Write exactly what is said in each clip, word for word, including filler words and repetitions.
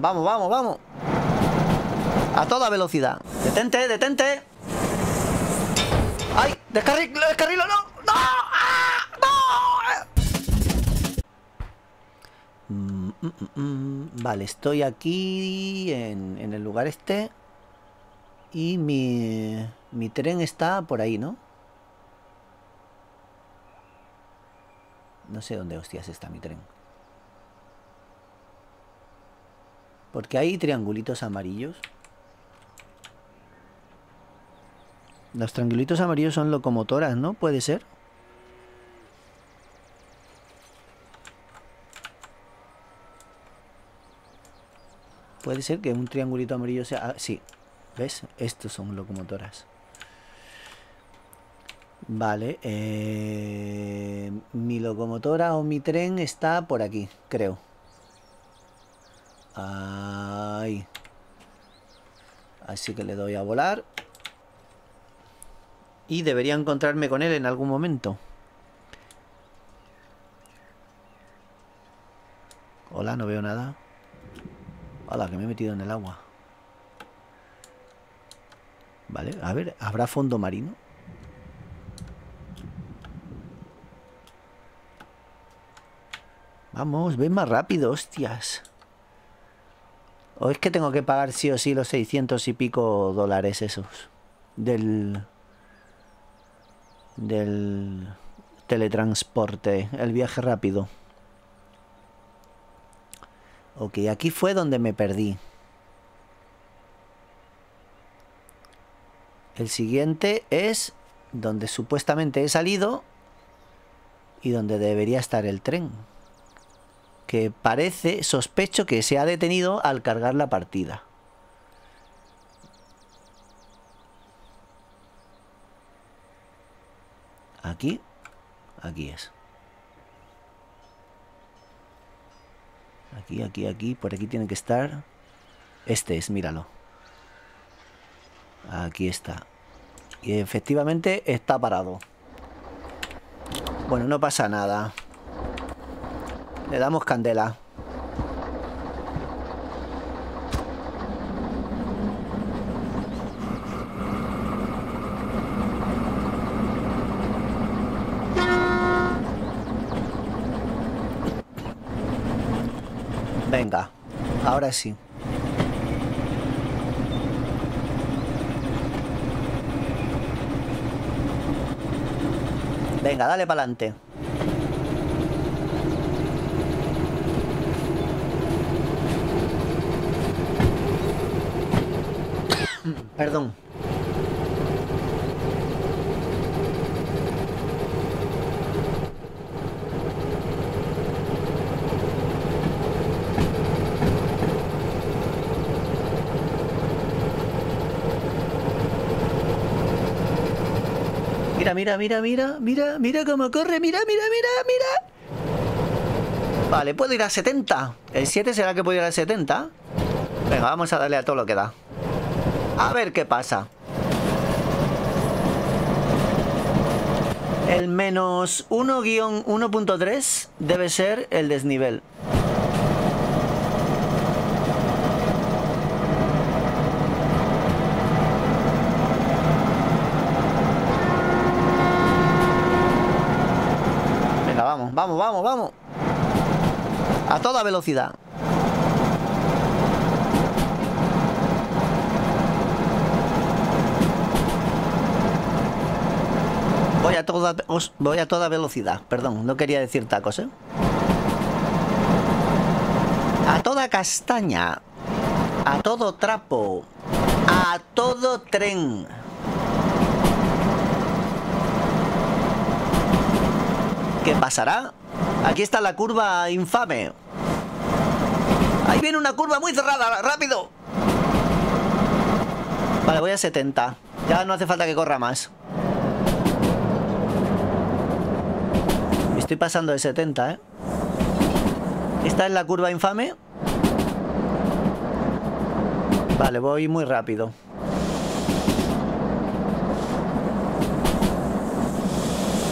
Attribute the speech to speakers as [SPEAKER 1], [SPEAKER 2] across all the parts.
[SPEAKER 1] Vamos, vamos, vamos. A toda velocidad. Detente, detente. ¡Ay! ¡Descarrilo, descarrilo! ¡No! ¡No! ¡Ah! ¡No! Mm, mm, mm, mm. Vale, estoy aquí en, en el lugar este. Y mi, mi tren está por ahí, ¿no? No sé dónde hostias está mi tren. Porque hay triangulitos amarillos. Los triangulitos amarillos son locomotoras, ¿no? ¿Puede ser? Puede ser que un triangulito amarillo sea... Ah, sí. ¿Ves? Estos son locomotoras. Vale. Eh... Mi locomotora o mi tren está por aquí, creo. Ahí. Así que le doy a volar. Y debería encontrarme con él en algún momento. Hola, no veo nada. Hola, que me he metido en el agua. Vale, a ver, ¿habrá fondo marino? Vamos, ven más rápido, hostias. ¿O es que tengo que pagar sí o sí los seiscientos y pico dólares esos? Del... Del... teletransporte, el viaje rápido. Ok, aquí fue donde me perdí. El siguiente es donde supuestamente he salido y donde debería estar el tren. Que parece, sospecho que se ha detenido al cargar la partida. Aquí, aquí es. Aquí, aquí, aquí, por aquí tiene que estar. Este es, míralo. Aquí está. Y efectivamente está parado. Bueno, no pasa nada. Le damos candela. Venga, ahora sí. Venga, dale para adelante. Perdón. Mira, mira, mira, mira, mira, mira cómo corre, mira, mira, mira, mira. Vale, puedo ir a setenta. ¿El siete será que puedo ir a setenta? Venga, vamos a darle a todo lo que da. A ver qué pasa. El menos uno guión uno punto tres debe ser el desnivel. Venga, vamos, vamos, vamos, vamos. A toda velocidad. Voy a toda, os, voy a toda velocidad. Perdón, no quería decir tacos, ¿eh? A toda castaña. A todo trapo. A todo tren. ¿Qué pasará? Aquí está la curva infame. Ahí viene una curva muy cerrada. ¡Rápido! Vale, voy a setenta. Ya no hace falta que corra más. Estoy pasando de setenta, ¿eh? Esta es la curva infame. Vale, voy muy rápido.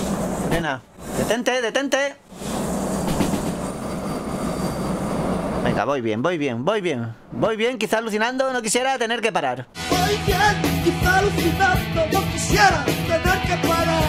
[SPEAKER 1] Frena. Detente, detente. Venga, Venga, voy bien, voy bien, voy bien. Voy bien, quizá alucinando, no quisiera tener que parar.
[SPEAKER 2] Voy bien, quizá alucinando, no quisiera tener que parar.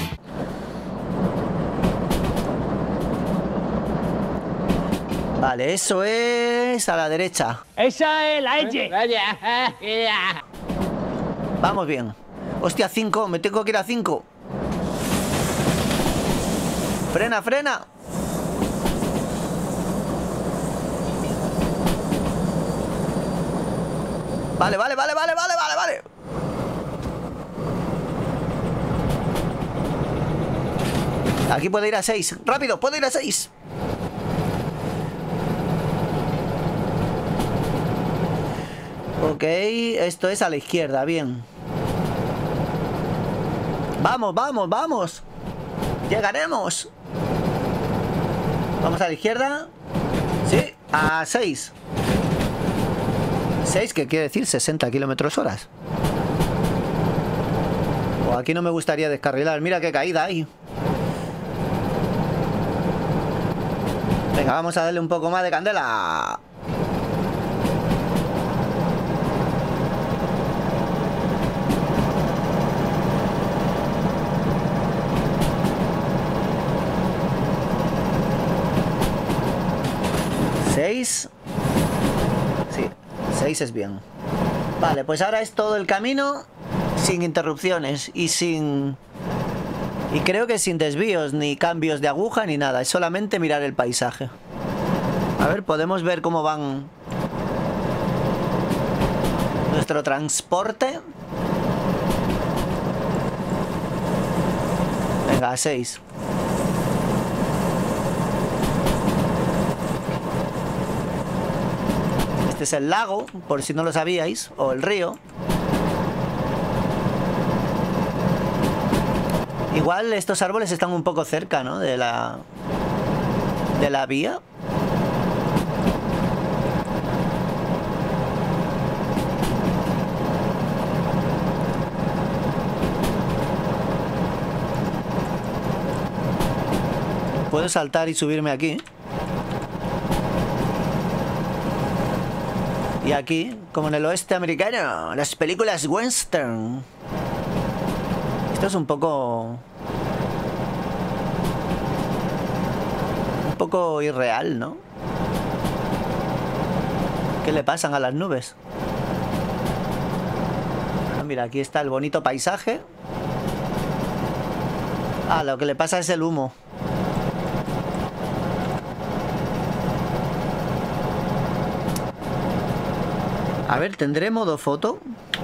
[SPEAKER 1] Vale, eso es a la derecha.
[SPEAKER 3] Esa es la H.
[SPEAKER 1] Vamos bien. Hostia, cinco, me tengo que ir a cinco. Frena, frena. Vale, vale, vale, vale, vale, vale, vale. Aquí puedo ir a seis. Rápido, puedo ir a seis. Ok, esto es a la izquierda, bien. Vamos, vamos, vamos. Llegaremos. Vamos a la izquierda. Sí, a seis. seis, que quiere decir sesenta kilómetros horas. Oh, aquí no me gustaría descarrilar. Mira qué caída hay. Venga, vamos a darle un poco más de candela. seis. Sí, seis es bien. Vale, pues ahora es todo el camino sin interrupciones y sin... Y creo que sin desvíos, ni cambios de aguja, ni nada. Es solamente mirar el paisaje. A ver, podemos ver cómo van nuestro transporte. Venga, a seis. Este es el lago, por si no lo sabíais, o el río. Igual estos árboles están un poco cerca, ¿no? De la... de la vía. Puedo saltar y subirme aquí. Y aquí, como en el oeste americano, las películas western. Esto es un poco... un poco irreal, ¿no? ¿Qué le pasan a las nubes? Ah, mira, aquí está el bonito paisaje. Ah, lo que le pasa es el humo. A ver, ¿tendré modo foto?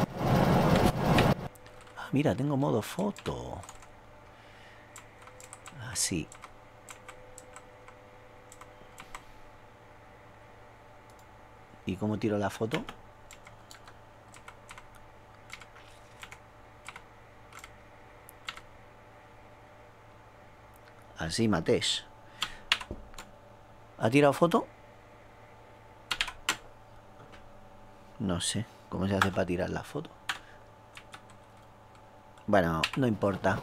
[SPEAKER 1] Ah, mira, tengo modo foto. Así. ¿Y cómo tiro la foto? Así, Matesh. ¿Ha tirado foto? No sé cómo se hace para tirar la foto. Bueno, no importa.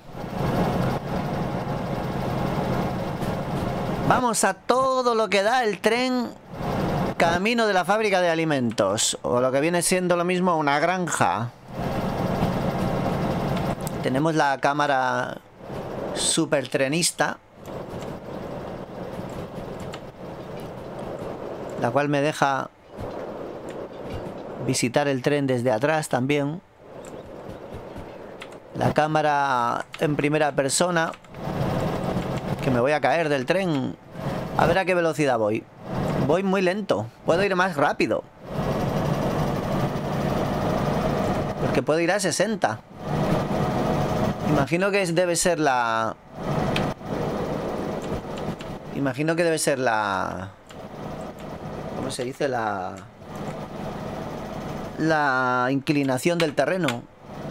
[SPEAKER 1] Vamos a todo lo que da el tren camino de la fábrica de alimentos. O lo que viene siendo lo mismo, una granja. Tenemos la cámara super trenista, la cual me deja visitar el tren desde atrás también. La cámara en primera persona, que me voy a caer del tren. A ver a qué velocidad voy. Voy muy lento. Puedo ir más rápido, porque puedo ir a sesenta. Imagino que debe ser la... Imagino que debe ser la... ¿Cómo se dice? La... La inclinación del terreno.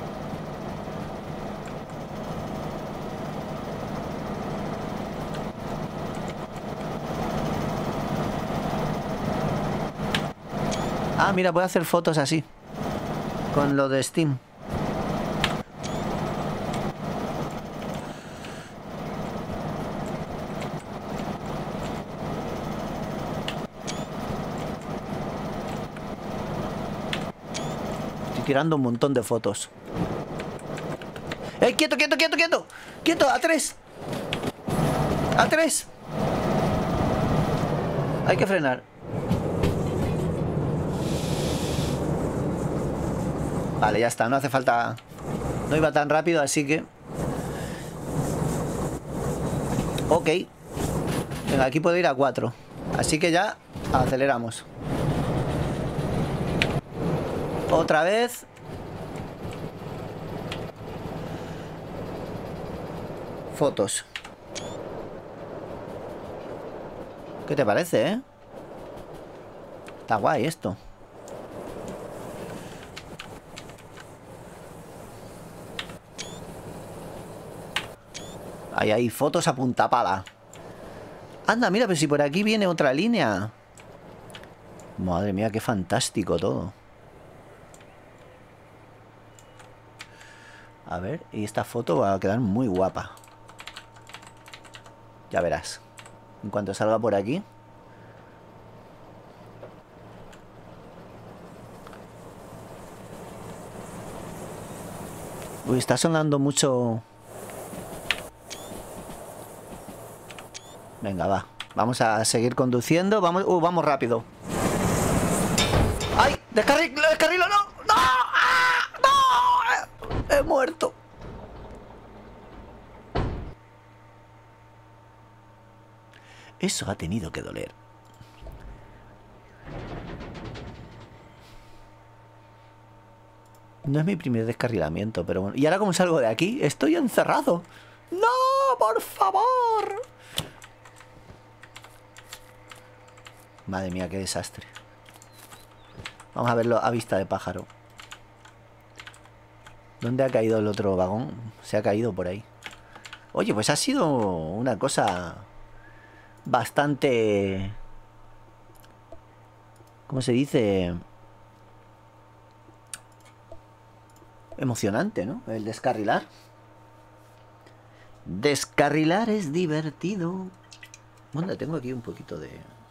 [SPEAKER 1] Ah, mira, puedo hacer fotos así, con lo de Steam. tirando un montón de fotos. ¡Eh, quieto, quieto, quieto, quieto! ¡Quieto! ¡A tres! ¡A tres! Hay que frenar. Vale, ya está, no hace falta... No iba tan rápido, así que... Ok. Venga, aquí puedo ir a cuatro. Así que ya aceleramos. Otra vez. Fotos. ¿Qué te parece, eh? Está guay esto. Ahí hay fotos a punta pala. Anda, mira, pero si por aquí viene otra línea. Madre mía, qué fantástico todo. A ver, y esta foto va a quedar muy guapa. Ya verás. En cuanto salga por aquí. Uy, está sonando mucho... Venga, va. Vamos a seguir conduciendo. Vamos, uh, vamos rápido. ¡Ay! ¡Descarrilo! ¡Descarrilo! ¡No! ¡No! ¡Ah! ¡No! He muerto. Eso ha tenido que doler. No es mi primer descarrilamiento, pero bueno. ¿Y ahora cómo salgo de aquí? ¡Estoy encerrado! ¡No! ¡Por favor! Madre mía, qué desastre. Vamos a verlo a vista de pájaro. ¿Dónde ha caído el otro vagón? Se ha caído por ahí. Oye, pues ha sido una cosa bastante... ¿Cómo se dice? Emocionante, ¿no? El descarrilar. Descarrilar es divertido. Bueno, tengo aquí un poquito de...